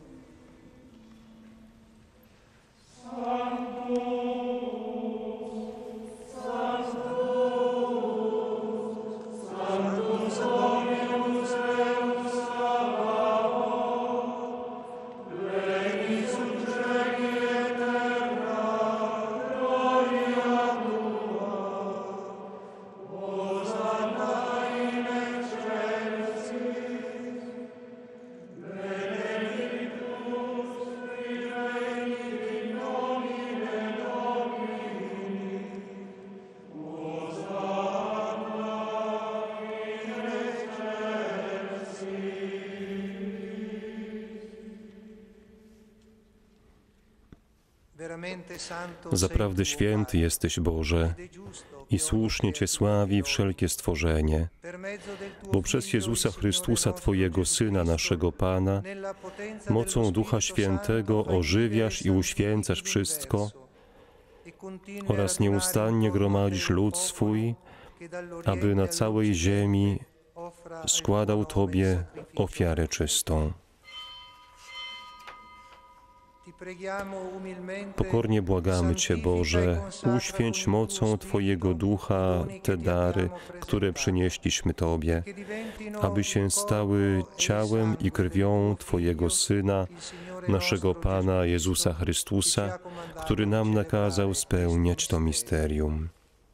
[SPEAKER 1] Zaprawdę święty jesteś, Boże, i słusznie Cię sławi wszelkie stworzenie, bo przez Jezusa Chrystusa, Twojego Syna, naszego Pana, mocą Ducha Świętego ożywiasz i uświęcasz wszystko oraz nieustannie gromadzisz lud swój, aby na całej ziemi składał Tobie ofiarę czystą. Pokornie błagamy Cię, Boże, uświęć mocą Twojego Ducha te dary, które przynieśliśmy Tobie, aby się stały ciałem i krwią Twojego Syna, naszego Pana Jezusa Chrystusa, który nam nakazał spełniać to misterium.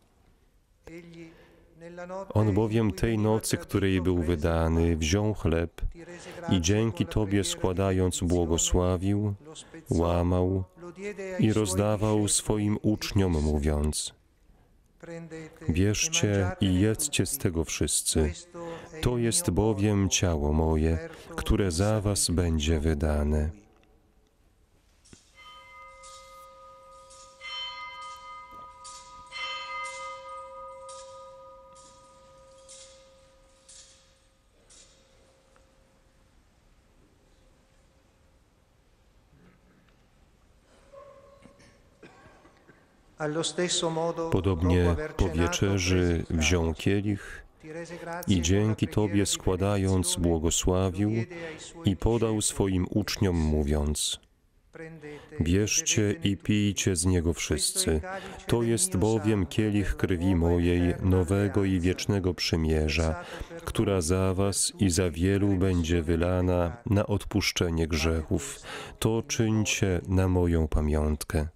[SPEAKER 1] On bowiem tej nocy, której był wydany, wziął chleb i dzięki Tobie składając błogosławił, łamał i rozdawał swoim uczniom, mówiąc: bierzcie i jedzcie z tego wszyscy. To jest bowiem ciało moje, które za was będzie wydane. Podobnie po wieczerzy wziął kielich i dzięki Tobie składając błogosławił i podał swoim uczniom, mówiąc: bierzcie i pijcie z niego wszyscy. To jest bowiem kielich krwi mojej, nowego i wiecznego przymierza, która za was i za wielu będzie wylana na odpuszczenie grzechów. To czyńcie na moją pamiątkę.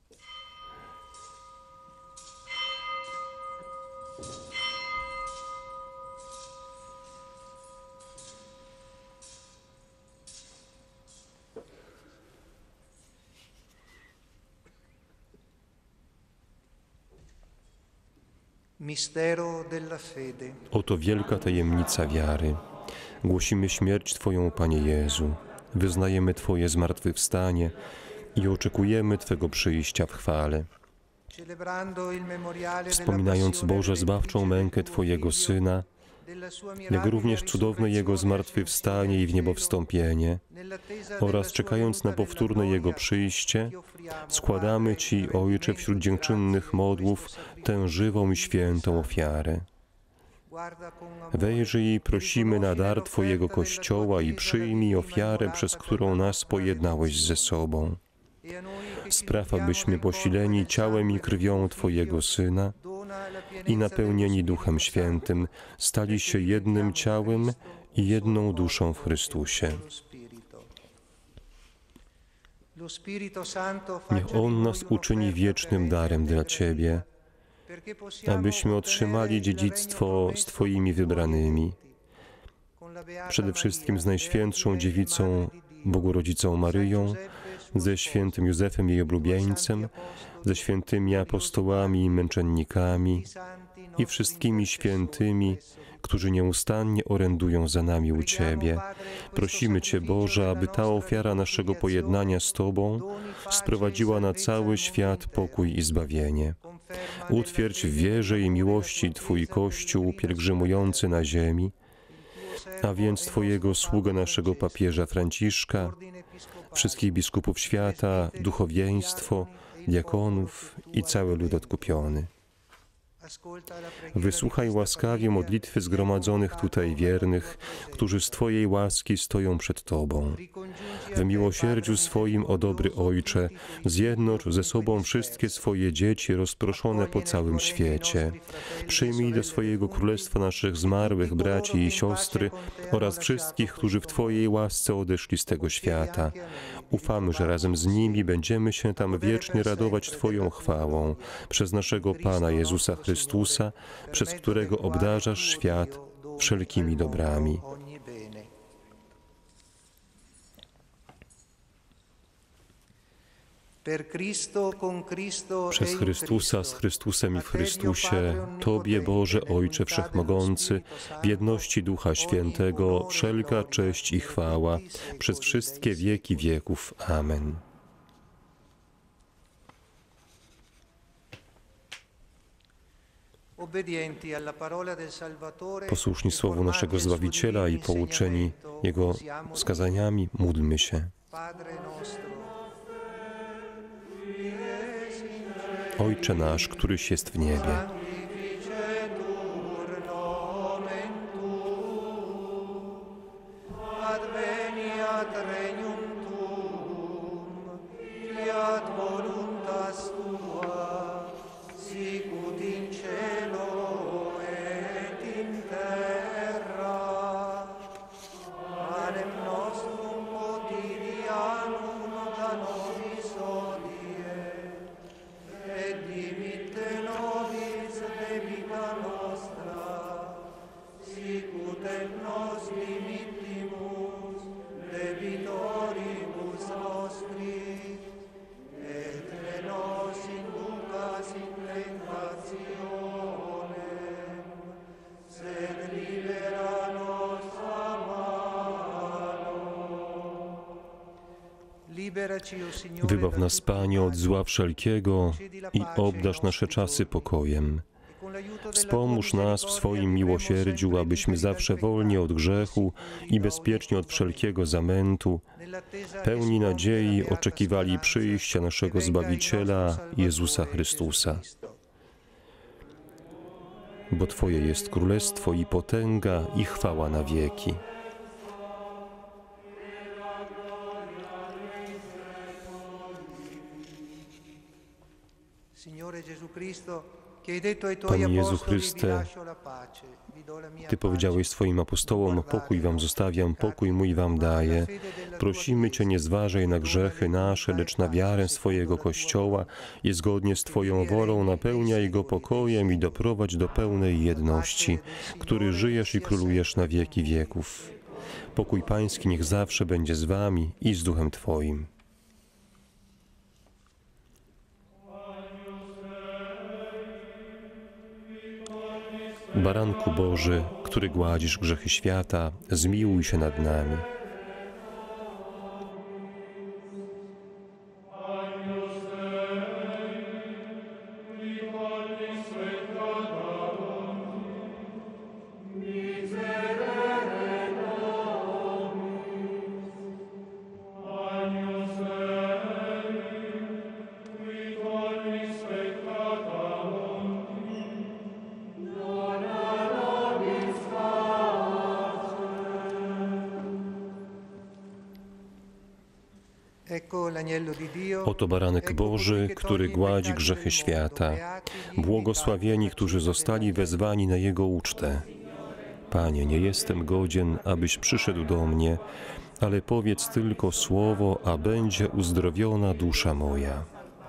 [SPEAKER 1] Oto wielka tajemnica wiary. Głosimy śmierć Twoją, Panie Jezu. Wyznajemy Twoje zmartwychwstanie i oczekujemy Twego przyjścia w chwale. Wspominając, Boże, zbawczą mękę Twojego Syna, jak również cudowne Jego zmartwychwstanie i wniebowstąpienie, oraz czekając na powtórne Jego przyjście, składamy Ci, Ojcze, wśród dziękczynnych modłów tę żywą i świętą ofiarę. Wejrzyj i prosimy na dar Twojego Kościoła i przyjmij ofiarę, przez którą nas pojednałeś ze sobą. Spraw, abyśmy posileni ciałem i krwią Twojego Syna i napełnieni Duchem Świętym stali się jednym ciałem i jedną duszą w Chrystusie. Niech On nas uczyni wiecznym darem dla Ciebie, abyśmy otrzymali dziedzictwo z Twoimi wybranymi, przede wszystkim z Najświętszą Dziewicą, Bogorodzicą Maryją, ze świętym Józefem, jej oblubieńcem, ze świętymi apostołami i męczennikami i wszystkimi świętymi, którzy nieustannie orędują za nami u Ciebie. Prosimy Cię, Boże, aby ta ofiara naszego pojednania z Tobą sprowadziła na cały świat pokój i zbawienie. Utwierdź w wierze i miłości Twój Kościół pielgrzymujący na ziemi, a więc Twojego sługę, naszego papieża Franciszka, wszystkich biskupów świata, duchowieństwo, diakonów i cały lud odkupiony. Wysłuchaj łaskawie modlitwy zgromadzonych tutaj wiernych, którzy z Twojej łaski stoją przed Tobą. W miłosierdziu swoim, o dobry Ojcze, zjednocz ze sobą wszystkie swoje dzieci rozproszone po całym świecie. Przyjmij do swojego królestwa naszych zmarłych braci i siostry oraz wszystkich, którzy w Twojej łasce odeszli z tego świata. Ufamy, że razem z nimi będziemy się tam wiecznie radować Twoją chwałą przez naszego Pana Jezusa Chrystusa, przez którego obdarzasz świat wszelkimi dobrami. Przez Chrystusa, z Chrystusem i w Chrystusie, Tobie, Boże Ojcze Wszechmogący, w jedności Ducha Świętego, wszelka cześć i chwała, przez wszystkie wieki wieków. Amen. Posłuszni słowu naszego Zbawiciela i pouczeni Jego wskazaniami, módlmy się. Ojcze nasz, któryś jest w niebie, Wybaw nas, Panie, od zła wszelkiego i obdarz nasze czasy pokojem. Wspomóż nas w swoim miłosierdziu, abyśmy zawsze wolni od grzechu i bezpiecznie od wszelkiego zamętu, pełni nadziei oczekiwali przyjścia naszego Zbawiciela, Jezusa Chrystusa. Bo Twoje jest królestwo i potęga i chwała na wieki. Panie Jezu Chryste, Ty powiedziałeś swoim apostołom: pokój wam zostawiam, pokój mój wam daję. Prosimy Cię, nie zważaj na grzechy nasze, lecz na wiarę swojego Kościoła i zgodnie z Twoją wolą napełniaj go pokojem i doprowadź do pełnej jedności, który żyjesz i królujesz na wieki wieków. Pokój Pański niech zawsze będzie z Wami i z Duchem Twoim. Baranku Boży, który gładzisz grzechy świata, zmiłuj się nad nami. Oto baranek Boży, który gładzi grzechy świata. Błogosławieni, którzy zostali wezwani na Jego ucztę. Panie, nie jestem godzien, abyś przyszedł do mnie, ale powiedz tylko słowo, a będzie uzdrowiona dusza moja.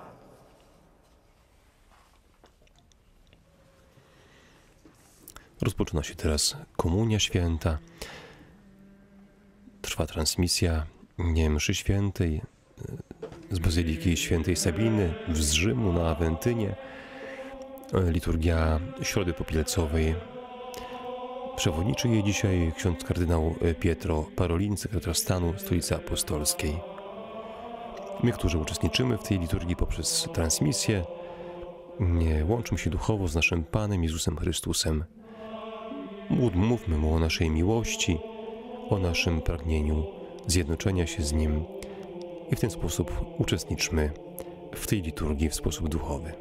[SPEAKER 1] Rozpoczyna się teraz Komunia Święta. Trwa transmisja mszy świętej z Bazyliki Świętej Sabiny z Rzymu na Awentynie. Liturgia Środy Popielcowej. Przewodniczy jej dzisiaj ksiądz kardynał Pietro Parolin, sekretarz stanu Stolicy Apostolskiej. My, którzy uczestniczymy w tej liturgii poprzez transmisję, łączymy się duchowo z naszym Panem Jezusem Chrystusem. Mówmy Mu o naszej miłości, o naszym pragnieniu zjednoczenia się z Nim i w ten sposób uczestniczmy w tej liturgii w sposób duchowy.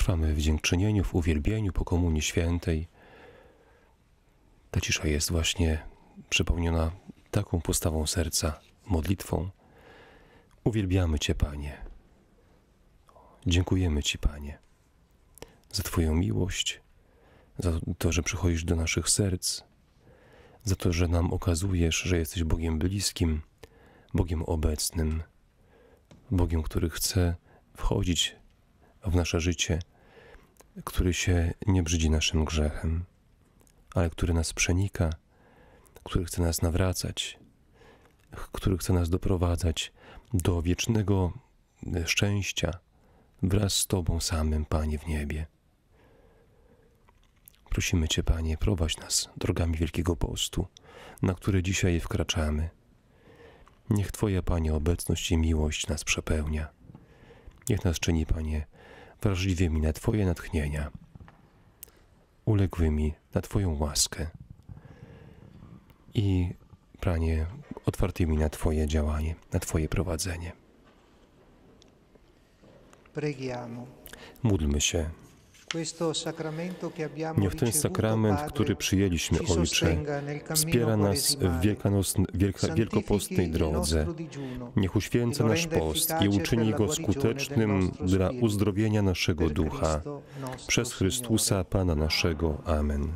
[SPEAKER 1] trwamy w dziękczynieniu, w uwielbieniu po Komunii Świętej. Ta cisza jest właśnie przepełniona taką postawą serca, modlitwą. Uwielbiamy Cię, Panie. Dziękujemy Ci, Panie, za Twoją miłość, za to, że przychodzisz do naszych serc, za to, że nam okazujesz, że jesteś Bogiem bliskim, Bogiem obecnym, Bogiem, który chce wchodzić w nasze życie, który się nie brzydzi naszym grzechem, ale który nas przenika, który chce nas nawracać, który chce nas doprowadzać do wiecznego szczęścia wraz z Tobą samym, Panie, w niebie. Prosimy Cię, Panie, prowadź nas drogami Wielkiego Postu, na które dzisiaj wkraczamy. Niech Twoja, Panie, obecność i miłość nas przepełnia. Niech nas czyni, Panie, wrażliwymi na Twoje natchnienia, uległymi na Twoją łaskę i, Panie, otwartymi na Twoje działanie, na Twoje prowadzenie.
[SPEAKER 2] Preghiamo.
[SPEAKER 1] Módlmy się. Niech ten sakrament, który przyjęliśmy, Ojcze, wspiera nas w wielkanocn- wielka, wielkopostnej drodze. Niech uświęca nasz post i uczyni go skutecznym dla uzdrowienia naszego ducha. Przez Chrystusa, Pana naszego. Amen.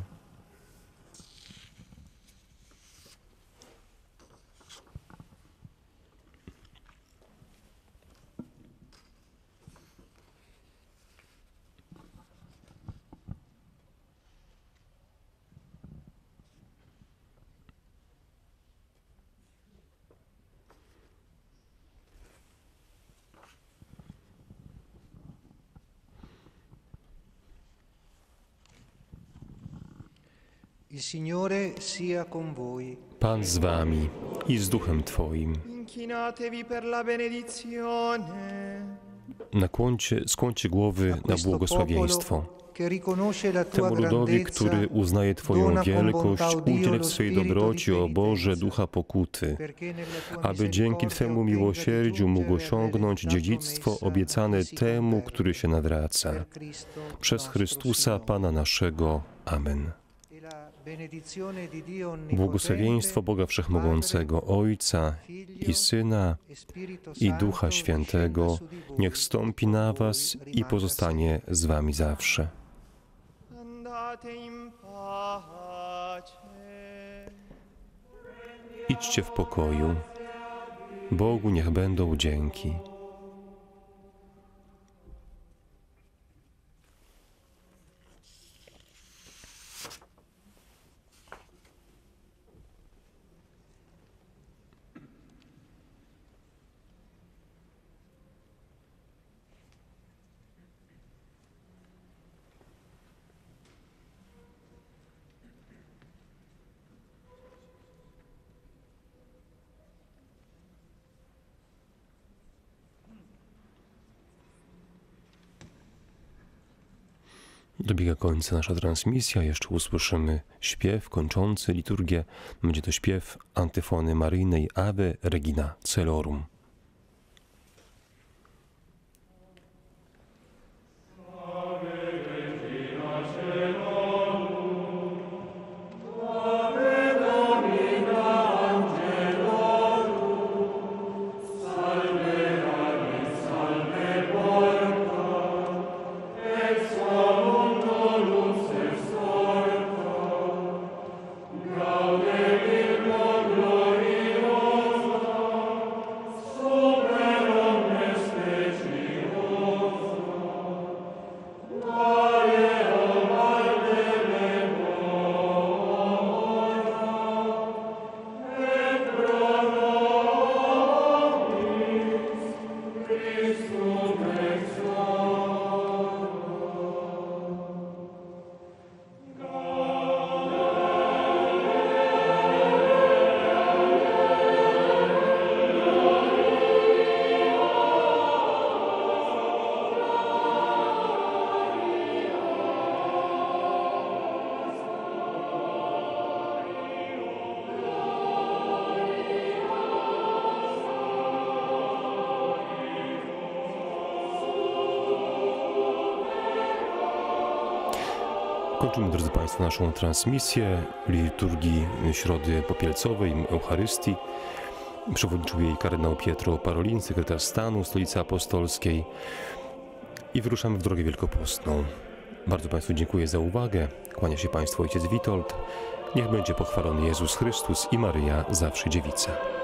[SPEAKER 2] Il Signore sia con voi.
[SPEAKER 1] Pan z wami i z duchem Twoim.
[SPEAKER 5] Inchinatevi per la benedizione.
[SPEAKER 1] Nakłoncie, skłoncie głowy na błogosławieństwo. Temu ludowi, który uznaje Twoją wielkość, udziel w swej dobroci, o Boże, ducha pokuty, aby dzięki Twemu miłosierdziu mógł osiągnąć dziedzictwo obiecane temu, który się nawraca. Przez Chrystusa, Pana naszego. Amen. Błogosławieństwo Boga Wszechmogącego, Ojca i Syna i Ducha Świętego, niech stąpi na Was i pozostanie z Wami zawsze. Idźcie w pokoju. Bogu niech będą dzięki. Dobiega końca nasza transmisja. Jeszcze usłyszymy śpiew kończący liturgię. Będzie to śpiew antyfony maryjnej Ave Regina Coelorum. Kończymy, drodzy Państwo, naszą transmisję liturgii Środy Popielcowej, Eucharystii. Przewodniczył jej kardynał Pietro Parolin, sekretarz stanu Stolicy Apostolskiej. I wyruszamy w drogę wielkopostną. Bardzo Państwu dziękuję za uwagę. Kłania się Państwu ojciec Witold. Niech będzie pochwalony Jezus Chrystus i Maryja zawsze dziewica.